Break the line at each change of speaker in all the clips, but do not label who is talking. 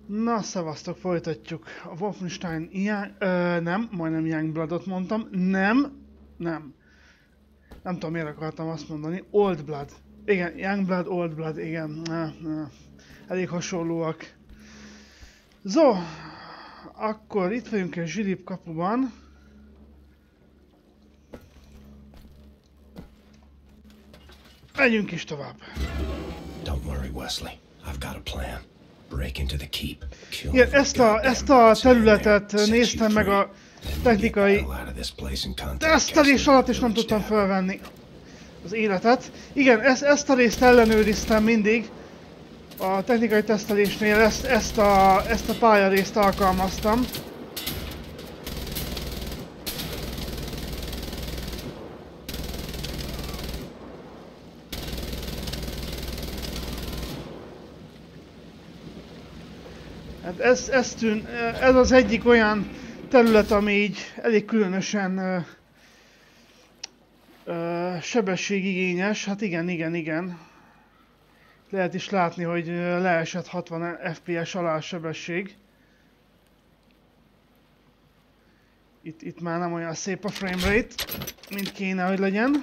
Na, szevasztok, folytatjuk. A Wolfenstein nem, majdnem Youngbloodot mondtam. Nem. Nem tudom, miért akartam azt mondani. Old Blood. Igen, Youngblood, Old Blood, igen. Elég hasonlóak. Zo, akkor itt vagyunk egy zsilip kapuban. Menjünk is tovább.
Don't worry, Wesley. I've got a plan. Break into the keep.
Igen, ezt a területet néztem meg a technikai tesztelés alatt, és nem tudtam felvenni az életet. Igen, ezt a részt ellenőriztem mindig. A technikai tesztelésnél ezt a pályarészt alkalmaztam. Hát ez az egyik olyan terület, ami így elég különösen sebességigényes. Hát igen. Lehet is látni, hogy leesett 60 FPS alá a sebesség. Itt már nem olyan szép a framerate, mint kéne, hogy legyen.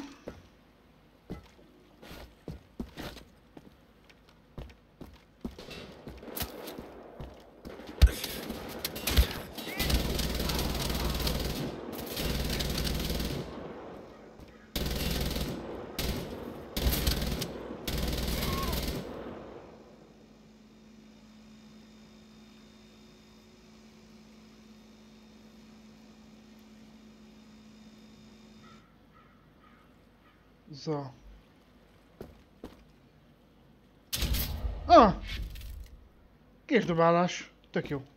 So. Késdobálás. Tök jó.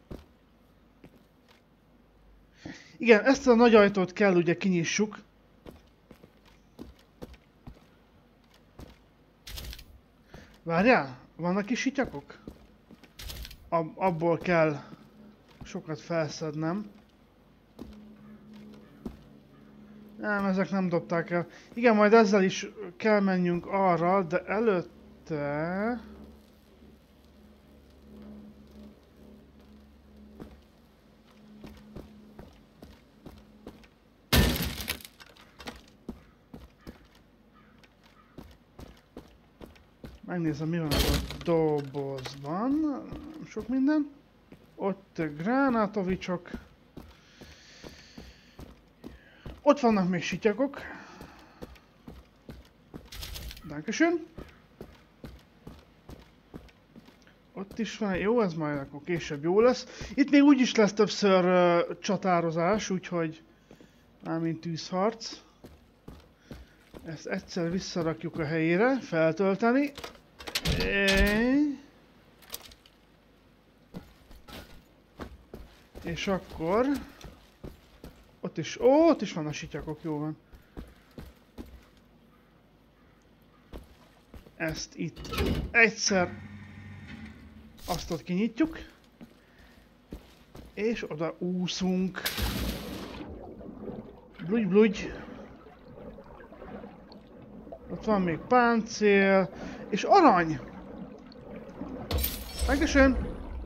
Igen, ezt a nagy ajtót kell ugye kinyissuk. Várjál, vannak is sityakok? Abból kell sokat felszednem. Nem, ezek nem dobták el. Igen, majd ezzel is kell menjünk arra, de előtte... Megnézem, mi van a dobozban. Sok minden. Ott gránátovicsok. Ott vannak még sityakok. Dankeschön. Ott is van. Jó, ez majd akkor később jó lesz. Itt még úgyis lesz többször csatározás, úgyhogy... Mármint tűzharc. Ezt egyszer visszarakjuk a helyére, feltölteni. És akkor... Ott is van a sityakok, jó van. Ezt itt egyszer azt ott kinyitjuk. És oda úszunk. Bludj. Ott van még páncél. És arany! Megköszön!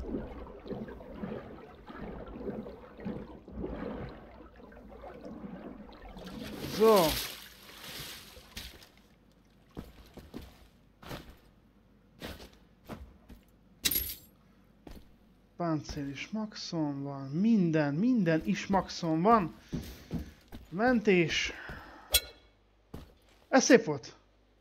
So. Páncél is maxon van. Minden is maxon van. Mentés. Ez szép volt.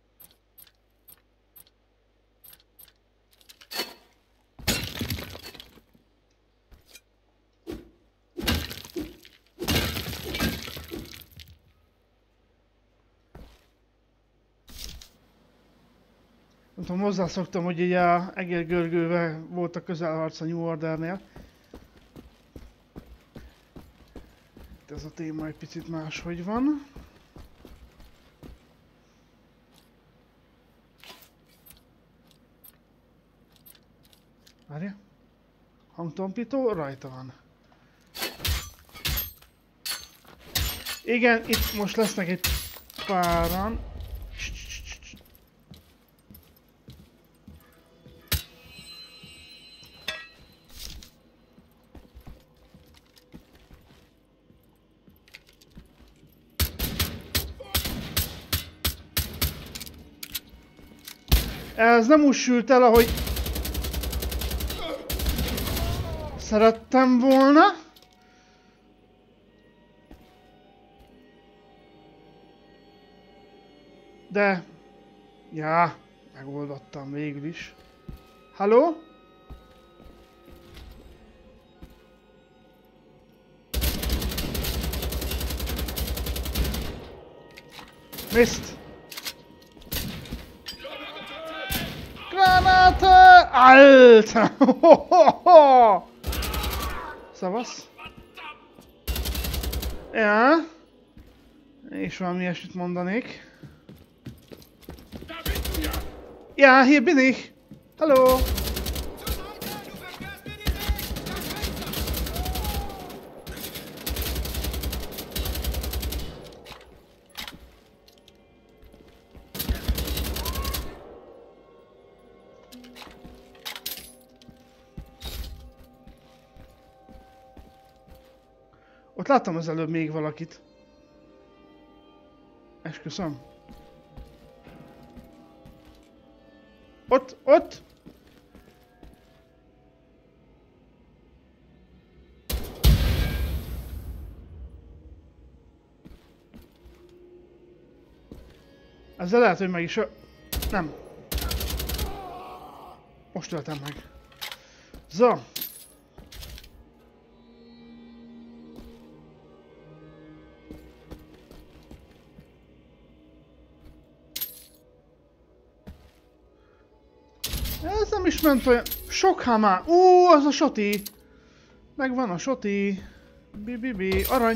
Nem tudom, hozzászoktam, hogy így a egérgörgővel volt a közelharc a New Ordernél. Itt ez a téma egy picit máshogy van. Várja. Hangtompító rajta van. Igen, itt most lesznek egy páran. Ez nem úgy sült el, ahogy szerettem volna. De... ja, megoldottam végül is. Halló? Mist! Granate! Alter! Szavasz? Ja. És valami ilyesmit mondanék. Ja, hier bin ich! Hallo! Ott láttam az előbb még valakit. Esküszöm. Ott! Ezzel lehet, hogy meg is... nem. Most öltem meg. So. Ez nem is ment olyan... sok hamá! Az a soti! Megvan a soti! Bi, arany!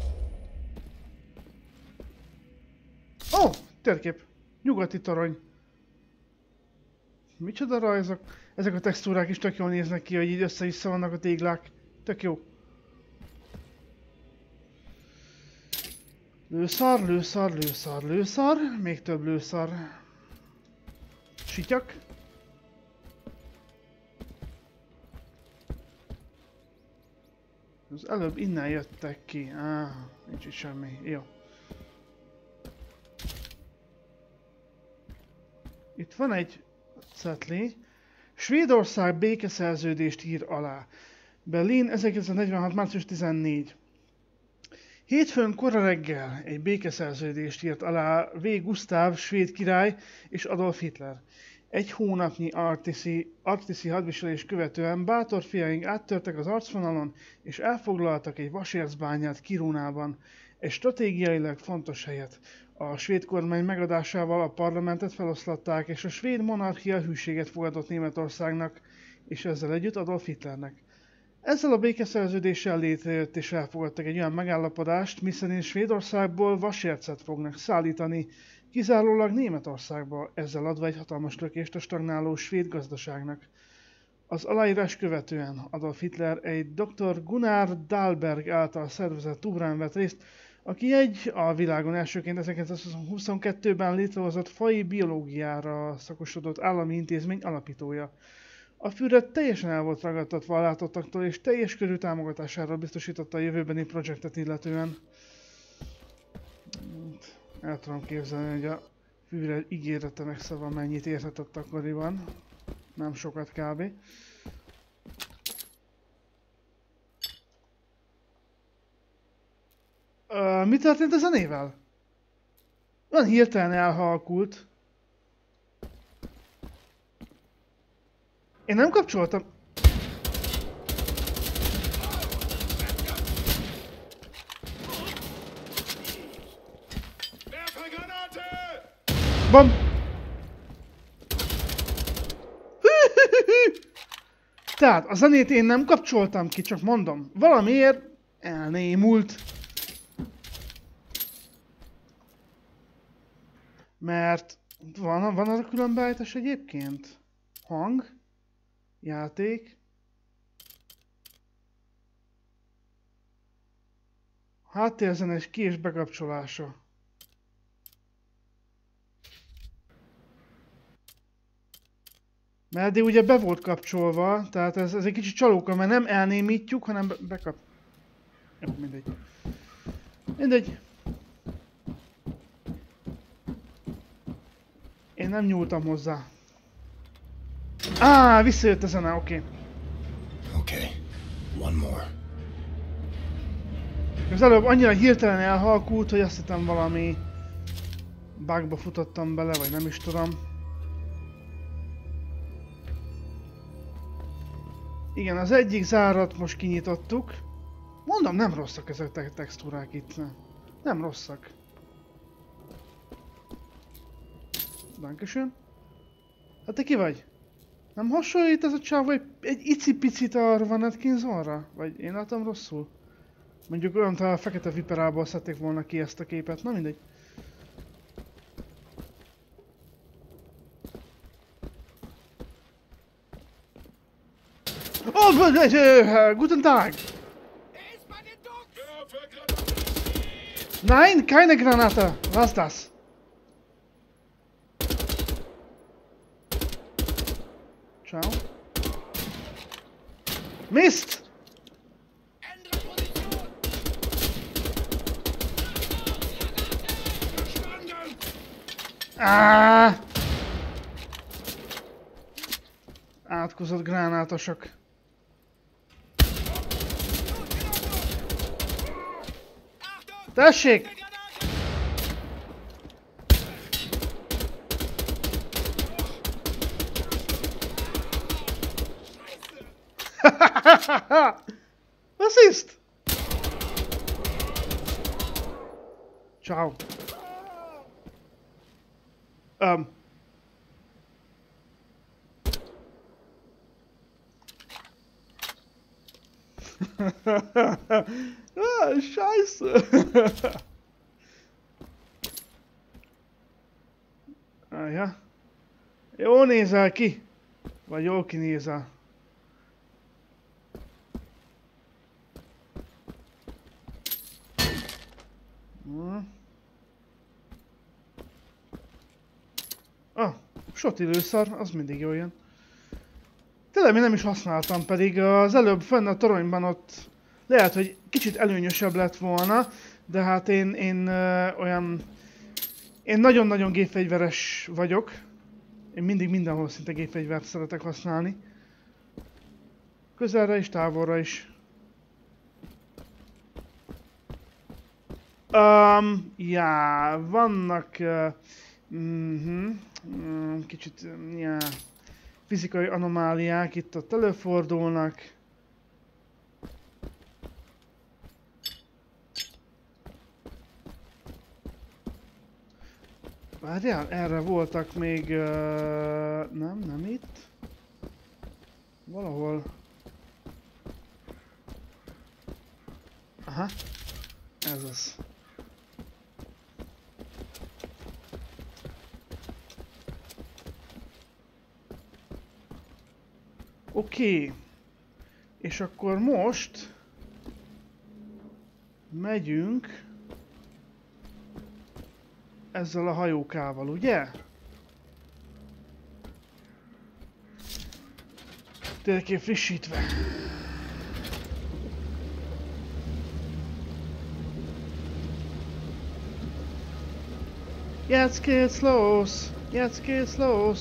Ó! Térkép! Nyugati torony! Micsoda rajzok? Ezek a textúrák is tök jól néznek ki, hogy így össze-vissza vannak a téglák. Tök jó. Lőszar. Még több lőszar. Sityak. Az előbb innen jöttek ki. Nincs itt semmi. Jó. Itt van egy cetli. Svédország békeszerződést ír alá. Berlin 1946. március 14. Hétfőn kora reggel egy békeszerződést írt alá V. Gusztáv svéd király és Adolf Hitler. Egy hónapnyi arktiszi hadviselés követően bátor fiaink áttörtek az arcvonalon és elfoglaltak egy vasércbányát Kirunában, egy stratégiailag fontos helyet. A svéd kormány megadásával a parlamentet feloszlatták, és a svéd monarchia hűséget fogadott Németországnak, és ezzel együtt Adolf Hitlernek. Ezzel a békeszerződéssel létrejött és elfogadtak egy olyan megállapodást, miszerint Svédországból vasércet fognak szállítani, kizárólag Németországba, ezzel adva egy hatalmas lökést a stagnáló svéd gazdaságnak. Az aláírás követően Adolf Hitler egy dr. Gunnar Dahlberg által szervezett túrán vett részt, aki a világon elsőként 1922-ben létrehozott faji biológiára szakosodott állami intézmény alapítója. A Führer teljesen el volt ragadtatva a látottaktól, és teljes körű támogatására biztosította a jövőbeni projektet illetően. El tudom képzelni, hogy a Führer ígérete meg szava mennyit érhetett akkoriban. Nem sokat kb. Mi történt a zenével? Olyan hirtelen elhalkult. Én nem kapcsoltam. Bam! Tehát a zenét én nem kapcsoltam ki, csak mondom. Valamiért elnémult. Mert van az a különbeállítás egyébként? Hang, játék, háttérzenes ki- és bekapcsolása. Mert eddig ugye be volt kapcsolva, tehát ez egy kicsit csalóka, mert nem elnémítjuk, hanem bekap... Jó, mindegy. Mindegy. Én nem nyúltam hozzá. Visszajött a zene, oké.
Okay, one more.
Az előbb annyira hirtelen elhalkult, hogy azt hittem valami bugba futottam bele, vagy nem is tudom. Igen, az egyik zárat most kinyitottuk. Mondom, nem rosszak ezek a textúrák itt. Nem rosszak. Dankeschön. Hát te ki vagy? Nem hasonlít ez a csávó egy icipicit arra van Atkinsonra? Vagy én látom rosszul? Mondjuk olyan, ha a fekete viperából szedték volna ki ezt a képet, na mindegy. Oh, guten Tag! Nein, keine Granate! Was das? Ciao. Mist! Átkozott gránátosok. Tessék! Was ist? Ciao. Scheiße. Ja. Jól nézel ki. Vagy jól kinézel. Sotilőszar, az mindig jól jön. Tényleg még nem is használtam, pedig az előbb fenn a toronyban ott lehet, hogy kicsit előnyösebb lett volna, de hát én olyan... Én nagyon-nagyon gépfegyveres vagyok. Én mindig mindenhol szinte gépfegyvert szeretek használni. Közelre is, távolra is. Ja, vannak... kicsit... Ja, fizikai anomáliák itt-ott előfordulnak. Várjál, erre voltak még... nem itt. Valahol... Aha, ez az. Oké. És akkor most... megyünk... ezzel a hajókával, ugye? Térkép frissítve. Jetzt geht's los! Jetzt geht's los!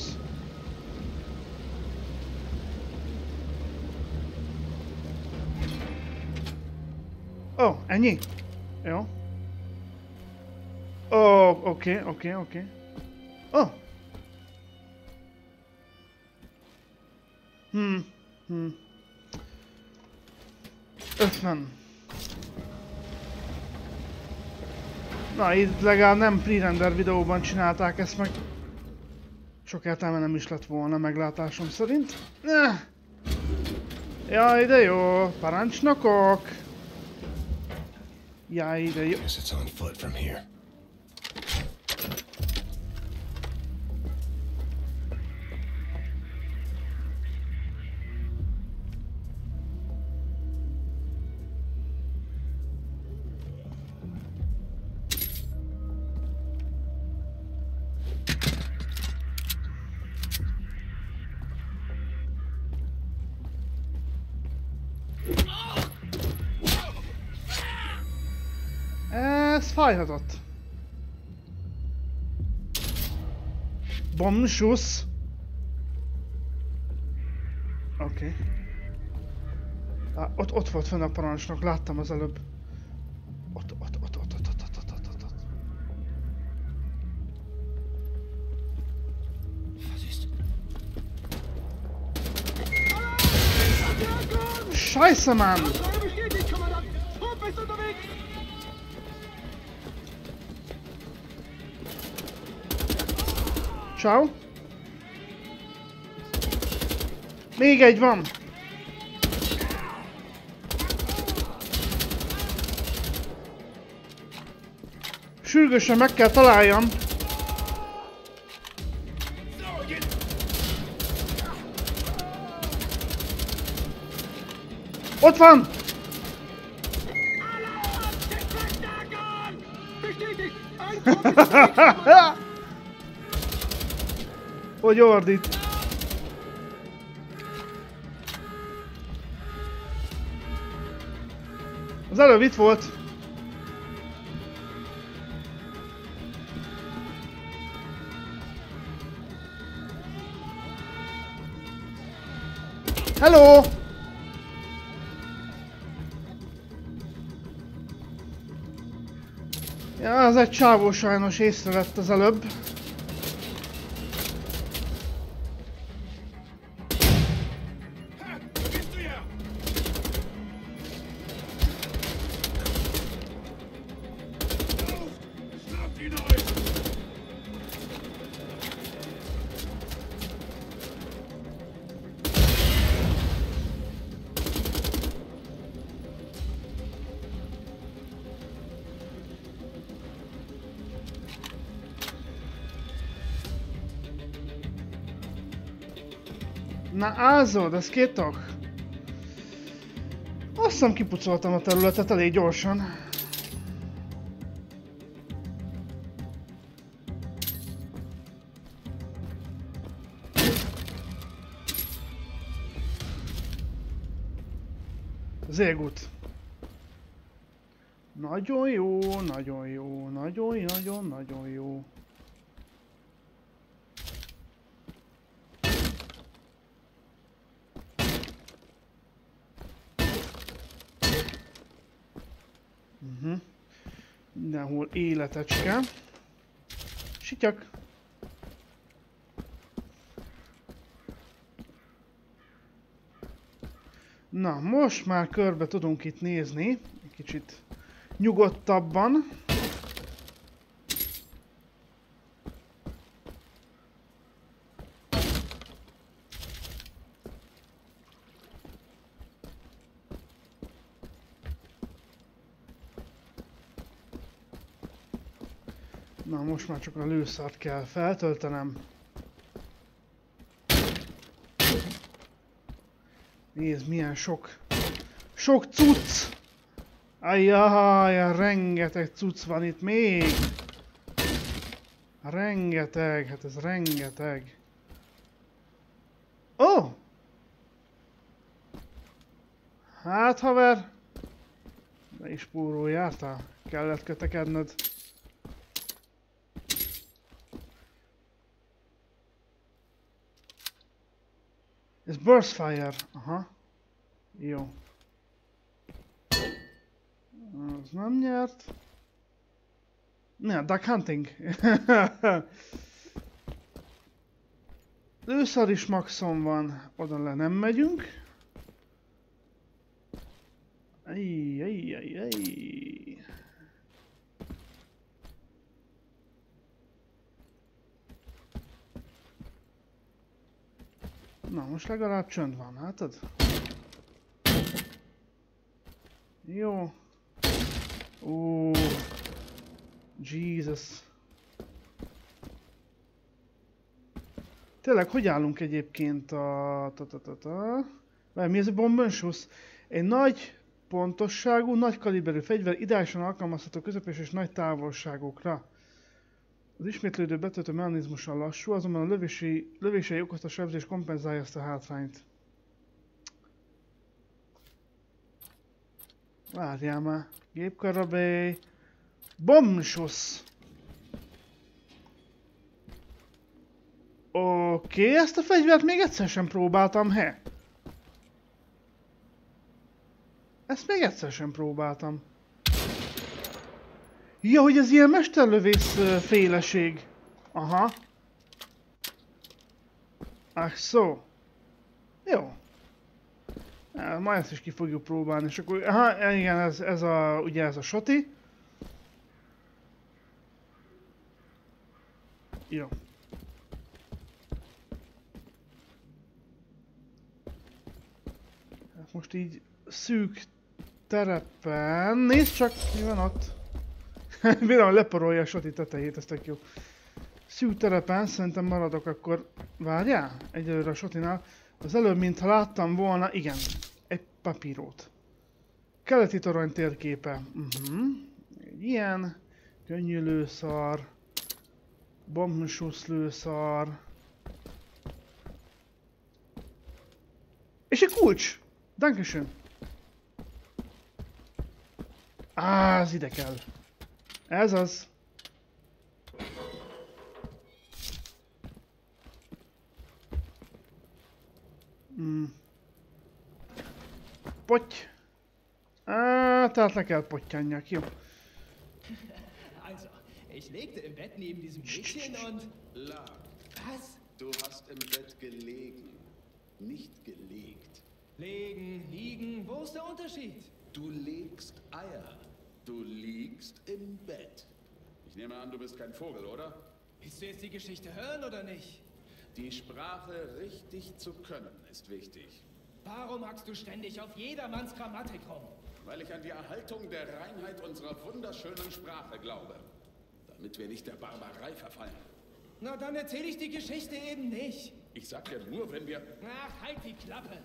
Oh, ennyi? Jó. Oh, oké. Oh! 50. Na, itt legalább nem pre-render videóban csinálták ezt meg. Sok értelme nem is lett volna meglátásom szerint. Jaj, de jó, parancsnokok! Jaj, de jó.
Guess it's on foot from here.
Ez fájhatott. Bombschuss. Oké. Ott volt fenn a parancsnok, láttam az előbb. Ott. Scheiße, Mann! Ciao. Még egy van! Sürgősen meg kell találjam! Ott van! Hogy ordít? Az előbb itt volt. Hello! Ja, az egy csávó sajnos észrevett az előbb. Na ázod, ez kétok? Azt hiszem kipucoltam a területet elég gyorsan. Zégút. Nagyon jó, nagyon jó, nagyon jó. Mindenhol életecske. Sityak. Na, most már körbe tudunk itt nézni. Egy kicsit nyugodtabban. Na, most már csak a lőszert kell feltöltenem. Nézd, milyen sok cucc! Ajjaj, rengeteg cucc van itt még! Rengeteg, hát ez rengeteg. Ó! Oh! Hát, haver! De is pórul jártál, kellett kötekedned. Ez burst fire. Aha. Jó. Az nem nyert. Ne, duck hunting. Lőszar is maxon van. Oda le nem megyünk. Ej. Na, most legalább csönd van, látod? Jó. Ó. Jesus. Tényleg, hogy állunk egyébként a... Mi ez a bombenschuss? Egy nagy pontosságú, nagy kaliberű fegyver ideálisan alkalmazható közepes és nagy távolságokra. Az ismétlődő betöltő mechanizmusan lassú, azonban a lövései okozta sebzés kompenzálja ezt a hátrányt. Várjál már. Gépkarabély. Bombschuss! Oké, ezt a fegyvert még egyszer sem próbáltam, he? Ezt még egyszer sem próbáltam. Ja, hogy ez ilyen mesterlövész féleség. Aha. Ach szó. Jó. Ma ezt is ki fogjuk próbálni, és akkor... Aha, igen, ez a... Ugye ez a soti. Jó. Most így szűk terepen... Nézd csak, mi van ott. Bírom, leporolja a soti tetejét, ez tök jó. Szűk terepen szerintem maradok akkor... Várjál? Egyelőre a sotinál. Az előbb, mintha láttam volna... Igen. Egy papírót. Keleti torony térképe. Egy ilyen. Könnyű lőszar. Bombschuss lőszar. És egy kulcs! Dankeschön! Ez ide kell. Ez az. Potty. Tehát le kell pottyanjak, jó.
Also, ich legte im Bett neben diesem Mädchen und...
Lag.
Was?
Du hast im Bett gelegen, nicht gelegt.
Legen, liegen, wo ist der Unterschied?
Du legst Eier. Du liegst im Bett. Ich nehme an, du bist kein Vogel, oder?
Willst du jetzt die Geschichte hören oder nicht?
Die Sprache richtig zu können ist wichtig.
Warum hackst du ständig auf jedermanns Grammatik rum?
Weil ich an die Erhaltung der Reinheit unserer wunderschönen Sprache glaube. Damit wir nicht der Barbarei verfallen.
Na, dann erzähle ich die Geschichte eben nicht.
Ich sag ja nur, wenn wir...
Ach, halt die Klappe.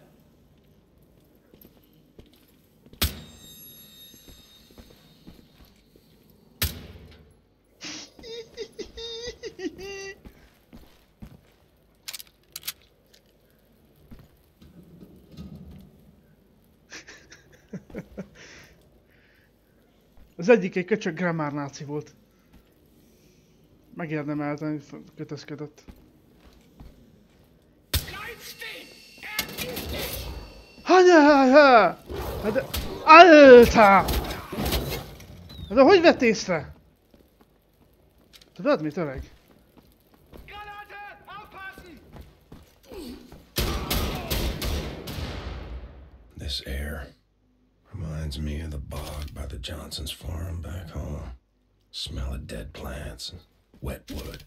Az egyik egy köcsög grammárnáci volt. Megérdemelten, hogy kötözködött. Hát Alter! Hát de hogy vett észre? Tudod mit, öreg?
This air reminds me of the bog by the Johnson's farm back home. Smell of dead plants and wet wood.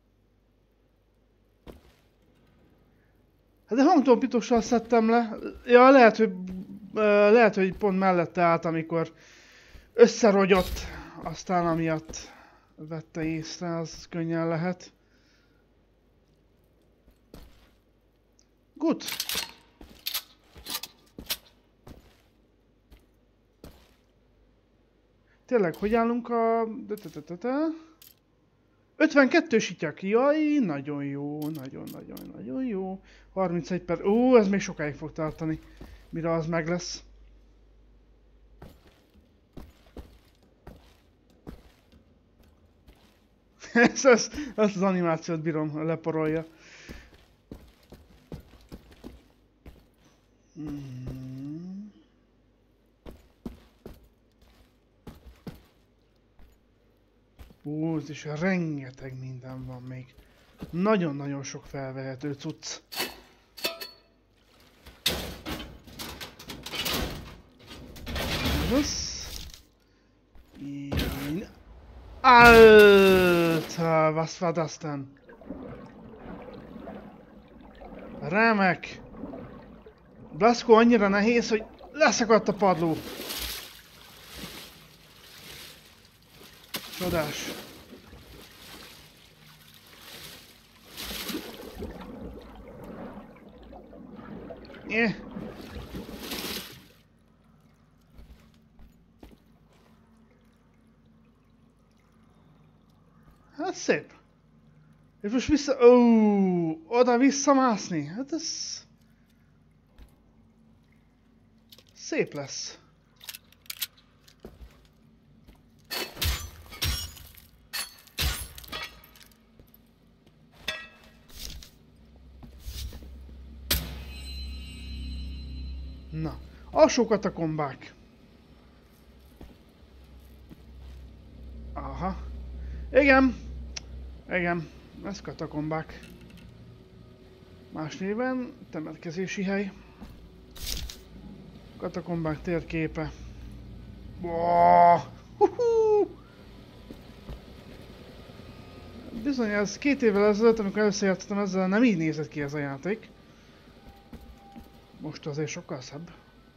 Hát de hangtompítóssal szedtem le. Ja, lehet, hogy pont mellette állt, amikor összerogyott. Aztán amiatt vette észre, az könnyen lehet. Good. Tényleg, hogy állunk a... 52-s ityak. Jaj, nagyon jó, nagyon jó. 31 perc. Ez még sokáig fog tartani, mire az meg lesz. Ezt az animációt bírom, leporolja. És rengeteg minden van még. Nagyon-nagyon sok felvehető cucc. Alter, was war das denn? Remek! Blasco annyira nehéz, hogy leszakadt a padló. Csodás. Hát szép. És most vissza... oda visszamászni? Hát ez... szép lesz. Na, alsó katakombák. Igen. Igen. Ez katakombák. Más néven temetkezési hely. Katakombák térképe. Wow. Bizony, ez 2 évvel ezelőtt, amikor először játszottam ezzel, nem így nézett ki ez a játék. Most azért sokkal szebb.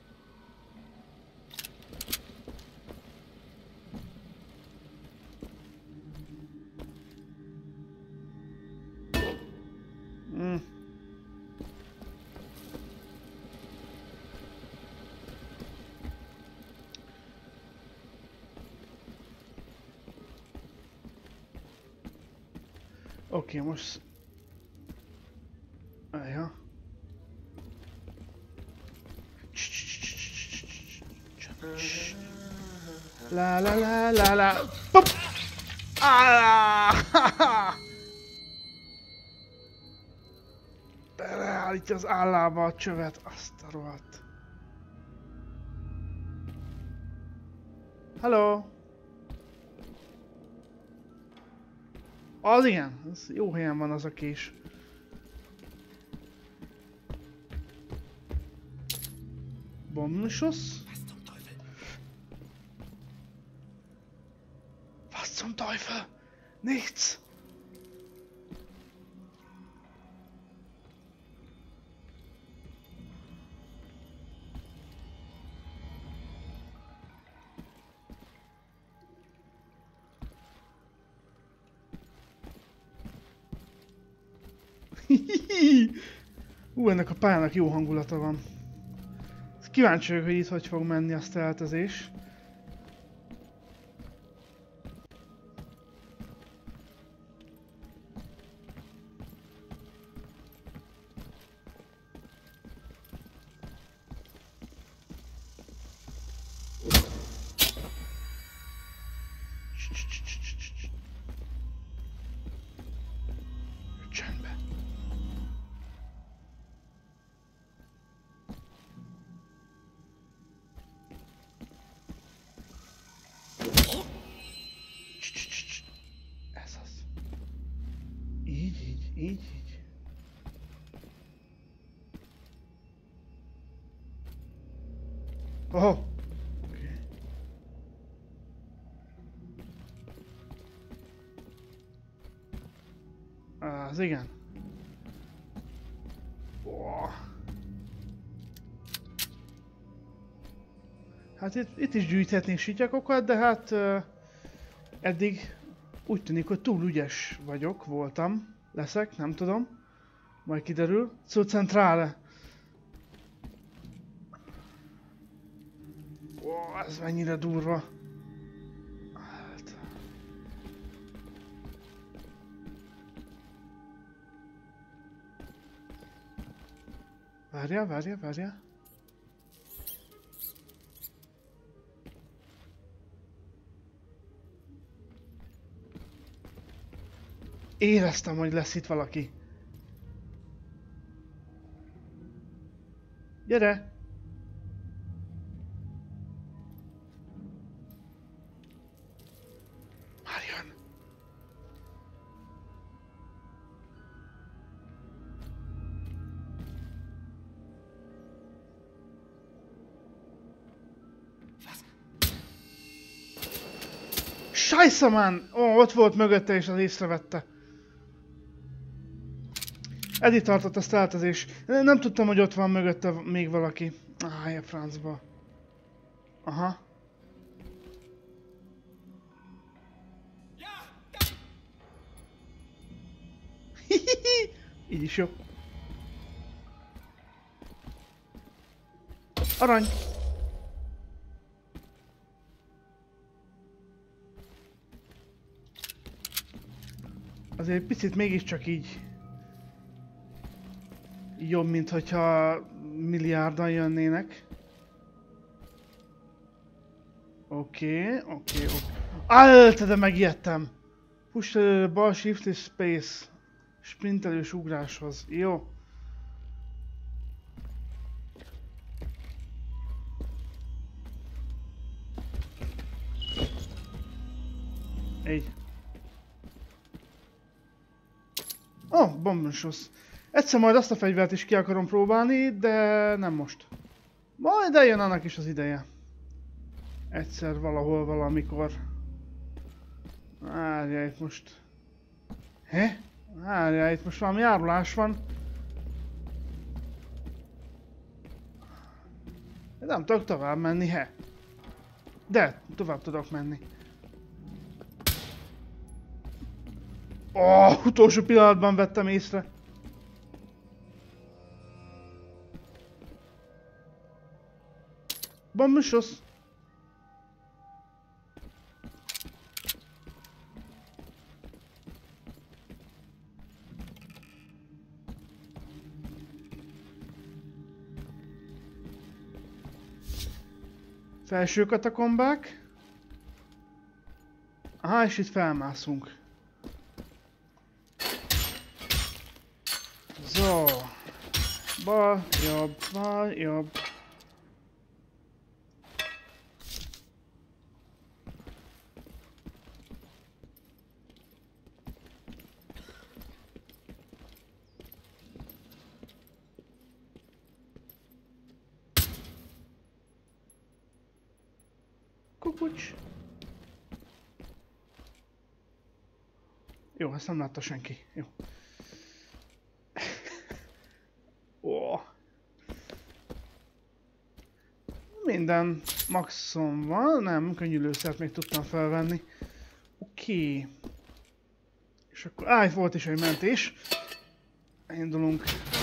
Oké, most... Ja. La la la la la. Pop! Beleállítja az állába a csövet, azt a rohadt. Hello! Az igen, ez jó helyen van az a kés. Bombenschuss? Was zum Teufel? Nichts! Ennek a pályának jó hangulata van. Kíváncsi vagyok, hogy itt hogy fog menni a stealthezés. Csendben. Ez az. Így. Oh. Okay. Az igen. Oh. Hát itt is gyűjthetnénk sityakokat, de hát eddig úgy tűnik, hogy túl ügyes voltam, leszek, nem tudom. Majd kiderül. Zur Zentrale. Ó, ez mennyire durva. Hát. Várjál. Éreztem, hogy lesz itt valaki. Gyere! Már jön! Scheisse, man! Ó, ott volt mögötte és az észrevette. Eddig tartott a stealthezés. Nem tudtam, hogy ott van mögötte még valaki. A francba. Aha. Így is jó. Arany! Azért picit mégiscsak így jobb, mint hogyha milliárdan jönnének. Oké. Alter, de megijedtem! Push bal shift és space. Sprintelős ugráshoz. Jó. Így. Bombenschuss. Egyszer majd azt a fegyvert is ki akarom próbálni, de nem most. Majd eljön annak is az ideje. Egyszer, valahol, valamikor. Várjál itt most. Várjál, itt most valami árulás van. Nem tudok tovább menni, De, tovább tudok menni. Utolsó pillanatban vettem észre. Bombenschuss. Felső katakombák. Aha, és itt felmászunk. Zo. Bal, jobb. Kukucs. Jó, ezt nem látta senki. Jó. Minden maxon van, nem, könnyűlőszert még tudtam felvenni. Oké. És akkor, volt is egy mentés. Indulunk.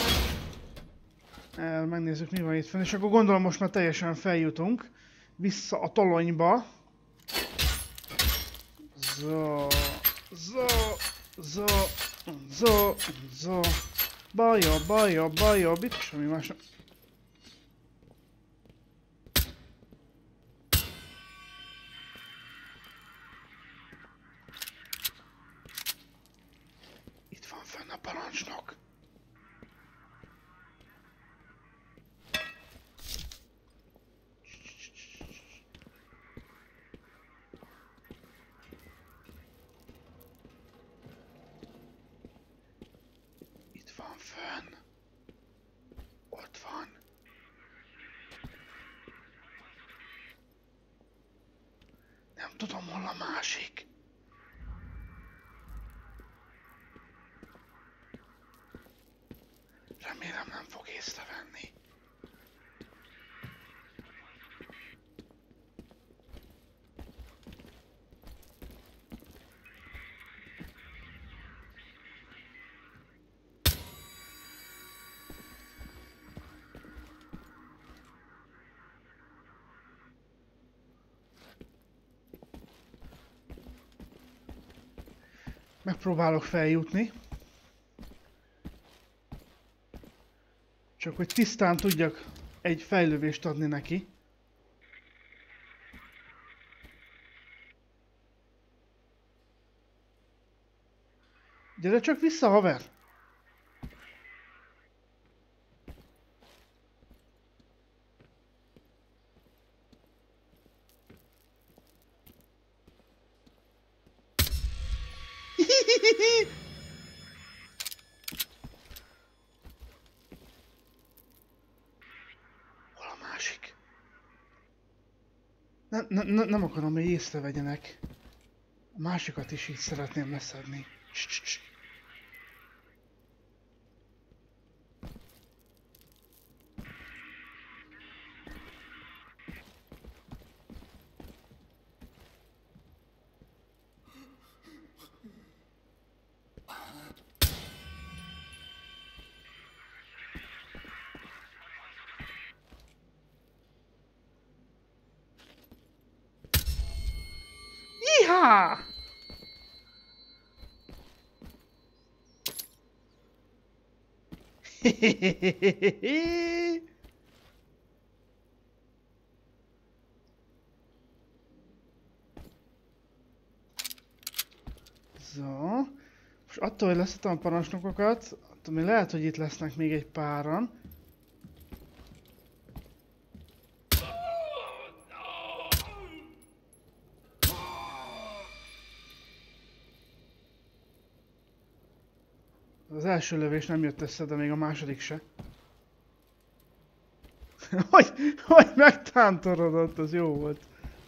Megnézzük, mi van itt fenn, és akkor gondolom most már teljesen feljutunk. Vissza a tolonyba. Zo. Baljobb, itt semmi más nem. Itt van fenn a parancsnok. Ott van. Nem tudom, hol a másik. Remélem nem fog észrevenni. Megpróbálok feljutni. Csak hogy tisztán tudjak egy fejlővést adni neki. Gyere csak vissza, haver! Hol a másik? Nem akarom, hogy észrevegyenek. A másikat is így szeretném leszedni. Iha! So. Most attól, hogy leszedtem a parancsnokokat, attól még lehet, hogy itt lesznek még egy páran. Az első lövés nem jött össze, de még a második se. hogy megtántorodott, az jó volt.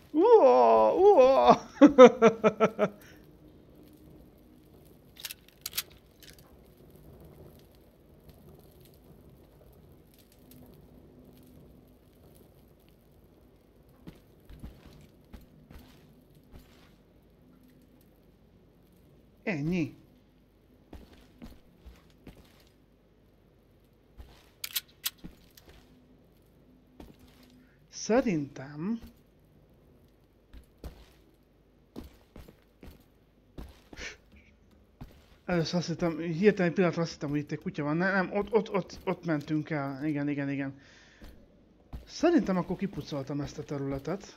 Ennyi. Szerintem... Először azt hittem, hirtelen egy pillanatra azt hittem, hogy itt egy kutya van. Nem, ott mentünk el. Igen. Szerintem akkor kipucoltam ezt a területet.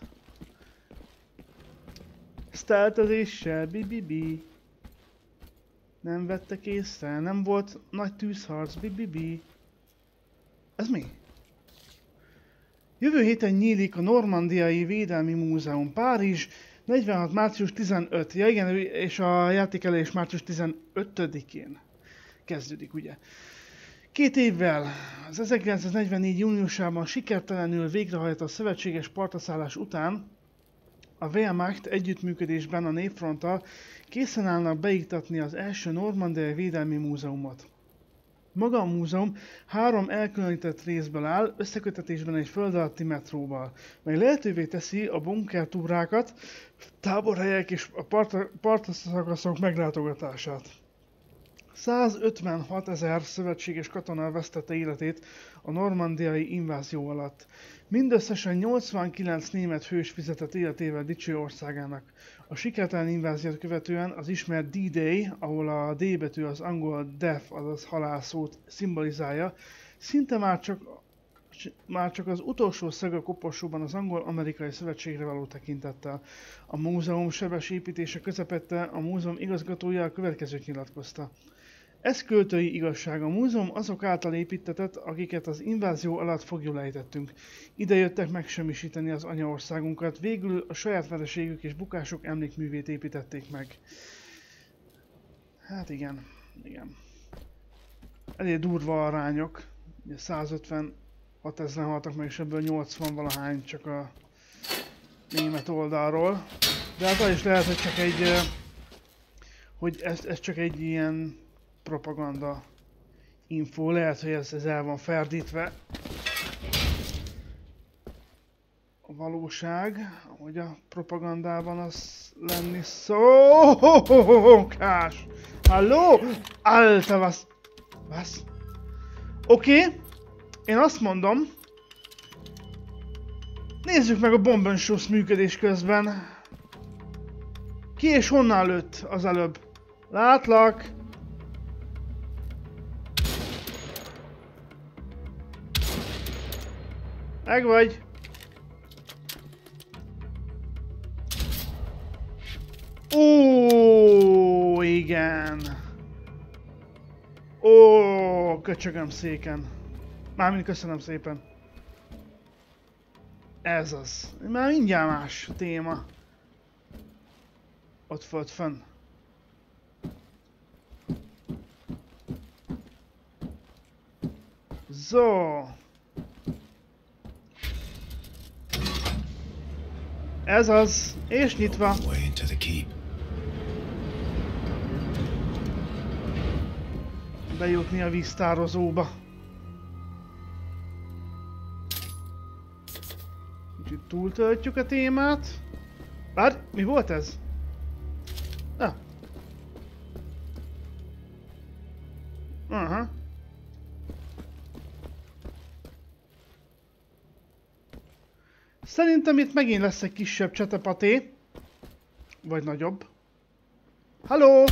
Stealthezéssel, bibibi. Nem vettek észre, nem volt nagy tűzharc, bibibi. Ez mi? Jövő héten nyílik a Normandiai Védelmi Múzeum, Párizs, 46. március 15. Ja igen, és a játékelés március 15-én kezdődik, ugye? 2 évvel, az 1944. júniusában sikertelenül végrehajtott szövetséges partraszállás után a Wehrmacht együttműködésben a Népfronttal készen állnak beiktatni az első Normandiai Védelmi Múzeumot. Maga a múzeum 3 elkülönített részből áll, összekötetésben egy föld alatti metróval, mely lehetővé teszi a bunkertúrákat, táborhelyek és a partszakaszok meglátogatását. 156 000 szövetséges katona vesztette életét a normandiai invázió alatt. Mindösszesen 89 német hős fizetett életével dicső országának. A sikertelen inváziót követően az ismert D-Day, ahol a D betű az angol death, azaz halál szót szimbolizálja, szinte már csak az utolsó szög a koporsóban az angol-amerikai szövetségre való tekintettel. A múzeum sebes építése közepette a múzeum igazgatója a következőt nyilatkozta. Ez költői igazság. A múzeum azok által építetett, akiket az invázió alatt foglyul ejtettünk. Ide jöttek megsemmisíteni az anyaországunkat, végül a saját vereségük és bukások emlékművét építették meg. Hát igen. Elég durva arányok. 156 000 haltak meg, és ebből 80 valahány csak a német oldalról. De hát az is lehet, hogy csak egy... hogy ez csak egy ilyen propaganda info, lehet, hogy ez el van ferdítve. A valóság, hogy a propagandában az lenni szokás. Halló? Alta, was? Oké. Én azt mondom, nézzük meg a Bombenschuss működés közben. Ki és honnan lőtt az előbb? Látlak! Megvagy! Ó, igen! Ó, köcsögöm széken! Mármint köszönöm szépen! Ez az. Már mindjárt más téma. Ott volt fönn. Zo. Ez az. És nyitva. Bejutni a víztározóba. Úgyhogy túltöltjük a témát. Várj, mi volt ez? Ah. Aha. Szerintem itt megint lesz egy kisebb csetepaté. Vagy nagyobb. Halló!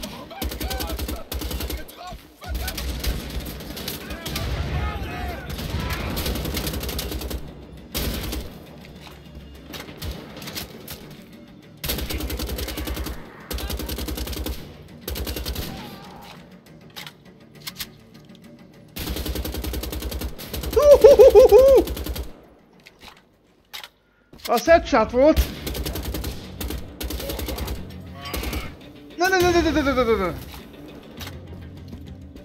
Az headshot volt! Ne!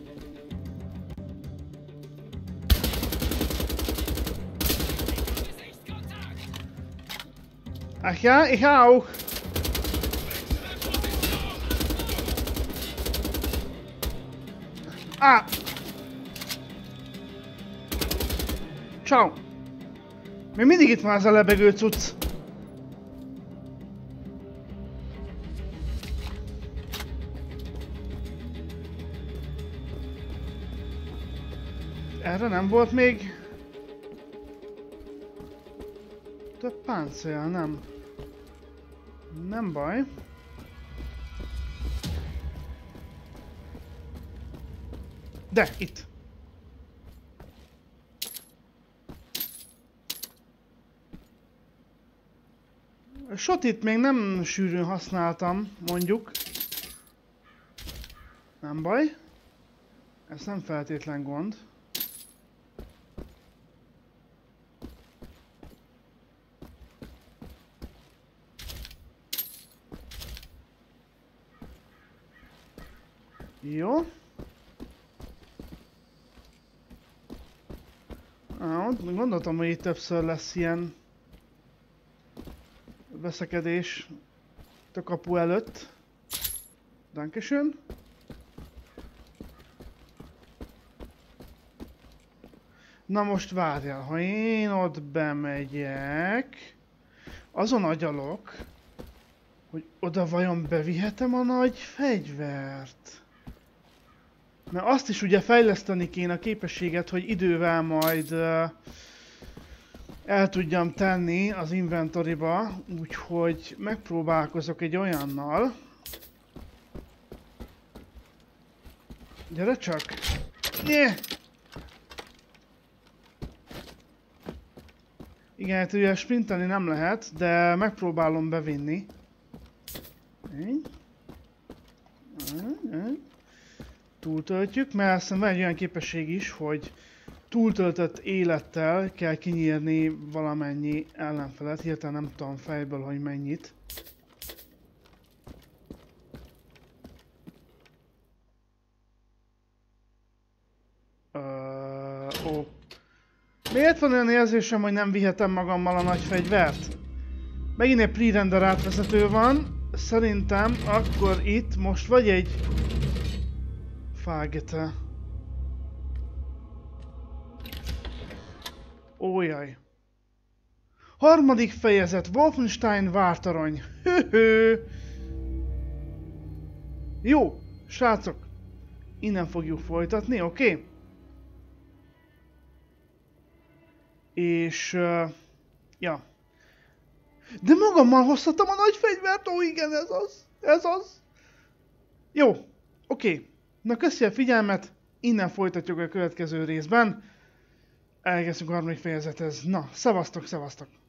Ach ja, ich auch. Ah! Ciao! Még mindig itt van ez a lebegő cucc. Erre nem volt még... több páncél, nem. Nem baj. De, itt. A shotit még nem sűrűn használtam, mondjuk. Nem baj. Ez nem feltétlen gond. Jó. Gondoltam, hogy itt többször lesz ilyen veszekedés a kapu előtt. Dankeschön. Na most várjál, ha én ott bemegyek, azon agyalok, hogy oda vajon bevihetem a nagy fegyvert. Mert azt is ugye fejleszteni kéne a képességet, hogy idővel majd el tudjam tenni az inventoryba, úgyhogy megpróbálkozok egy olyannal. Gyere csak! Yeah! Igen, hát ugye sprintelni nem lehet, de megpróbálom bevinni. Túltöltjük, mert aztán van egy olyan képesség is, hogy túltöltött élettel kell kinyírni valamennyi ellenfelet. Hirtelen nem tudom fejből, hogy mennyit. Ó. Miért van olyan érzésem, hogy nem vihetem magammal a nagy fegyvert? Megint egy pre-render átvezető van. Szerintem akkor itt most vagy egy... Fágete. Ójaj. Harmadik fejezet. Wolfenstein vártorony. Jó, srácok. Innen fogjuk folytatni, oké? Okay? És... ja. De magammal hozhatom a nagy fegyvert? Ó, igen, ez az. Ez az. Jó, oké. Okay. Na, köszi a figyelmet. Innen folytatjuk a következő részben. Elkezdjük a harmadik fejezethez. Na, szevasztok, szevasztok.